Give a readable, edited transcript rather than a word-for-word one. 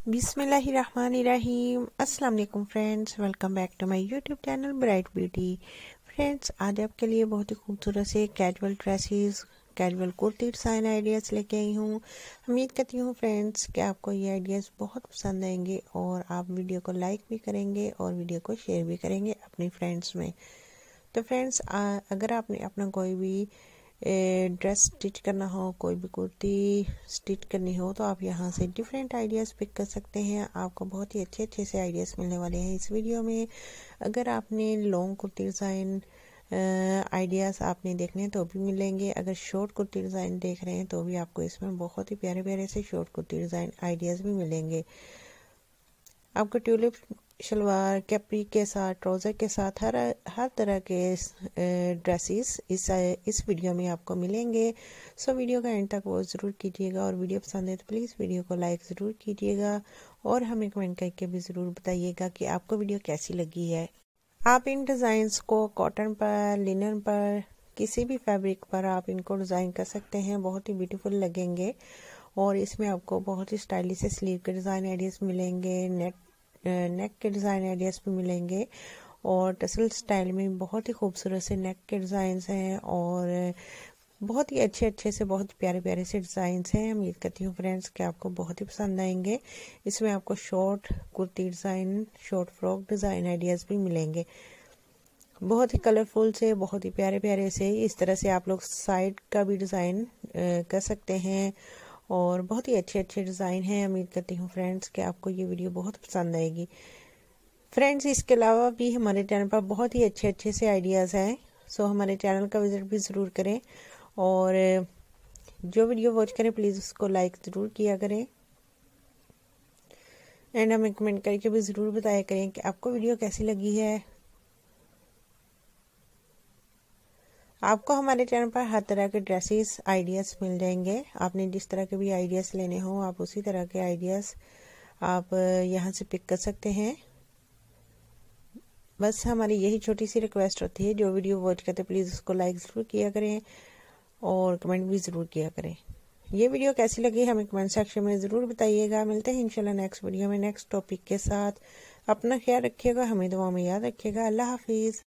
बिस्मिल्लाहिर्रहमानिर्रहीम। अस्सलाम वालेकुम friends, welcome back to my YouTube channel bright beauty. Friends, आज आपके लिए बहुत ही खूबसूरत से casual dresses, casual kurti design ideas लेके आई हूँ। उम्मीद करती हूँ फ्रेंड्स कि आपको ये आइडियाज़ बहुत पसंद आएंगे और आप वीडियो को लाइक भी करेंगे और वीडियो को शेयर भी करेंगे अपनी फ्रेंड्स में। तो फ्रेंड्स, अगर आपने अपना कोई भी ड्रेस स्टिच करना हो, कोई भी कुर्ती स्टिच करनी हो, तो आप यहाँ से डिफरेंट आइडियाज़ पिक कर सकते हैं। आपको बहुत ही अच्छे अच्छे से आइडियाज़ मिलने वाले हैं इस वीडियो में। अगर आपने लॉन्ग कुर्ती डिज़ाइन आइडियाज़ आपने देखने हैं तो भी मिलेंगे। अगर शॉर्ट कुर्ती डिज़ाइन देख रहे हैं तो भी आपको इसमें बहुत ही प्यारे प्यारे से शॉर्ट कुर्ती डिज़ाइन आइडियाज़ भी मिलेंगे। आपको ट्यूलिप शलवार, कैप्री के साथ, ट्राउज़र के साथ हर तरह के ड्रेसेस इस वीडियो में आपको मिलेंगे। सो वीडियो का एंड तक वो ज़रूर कीजिएगा और वीडियो पसंद है तो प्लीज़ वीडियो को लाइक ज़रूर कीजिएगा और हमें कमेंट करके भी ज़रूर बताइएगा कि आपको वीडियो कैसी लगी है। आप इन डिज़ाइंस को कॉटन पर, लिनन पर, किसी भी फैब्रिक पर आप इनको डिज़ाइन कर सकते हैं। बहुत ही ब्यूटीफुल लगेंगे और इसमें आपको बहुत ही स्टाइलिश से स्लीव के डिज़ाइन आइडियाज़ मिलेंगे, नेक के डिज़ाइन आइडियाज़ भी मिलेंगे और टसल स्टाइल में बहुत ही खूबसूरत से नेक के डिज़ाइंस हैं और बहुत ही अच्छे अच्छे से बहुत प्यारे प्यारे से डिज़ाइंस हैं। उम्मीद करती हूँ फ्रेंड्स कि आपको बहुत ही पसंद आएंगे। इसमें आपको short kurti design, short frock design ideas भी मिलेंगे। बहुत ही कलरफुल से, बहुत ही प्यारे प्यारे से इस तरह से आप लोग साइड का भी डिज़ाइन कर सकते हैं और बहुत ही अच्छे अच्छे डिज़ाइन हैं। उम्मीद करती हूँ फ्रेंड्स कि आपको ये वीडियो बहुत पसंद आएगी। फ्रेंड्स, इसके अलावा भी हमारे चैनल पर बहुत ही अच्छे अच्छे से आइडियाज़ हैं। सो हमारे चैनल का विज़िट भी ज़रूर करें और जो वीडियो वॉच करें प्लीज़ उसको लाइक ज़रूर किया करें एंड हमें कमेंट करके भी ज़रूर बताया करें कि आपको वीडियो कैसी लगी है। आपको हमारे चैनल पर हर तरह के ड्रेसेस आइडियाज़ मिल जाएंगे। आपने जिस तरह के भी आइडियाज़ लेने हो आप उसी तरह के आइडियाज़ आप यहाँ से पिक कर सकते हैं। बस हमारी यही छोटी सी रिक्वेस्ट होती है, जो वीडियो वॉच करते प्लीज़ उसको लाइक ज़रूर किया करें और कमेंट भी ज़रूर किया करें। ये वीडियो कैसी लगी हमें कमेंट सेक्शन में ज़रूर बताइएगा। मिलते हैं इंशाल्लाह नेक्स्ट वीडियो में नेक्स्ट टॉपिक के साथ। अपना ख्याल रखिएगा, हमें दुआ में याद रखिएगा। अल्लाह हाफिज़।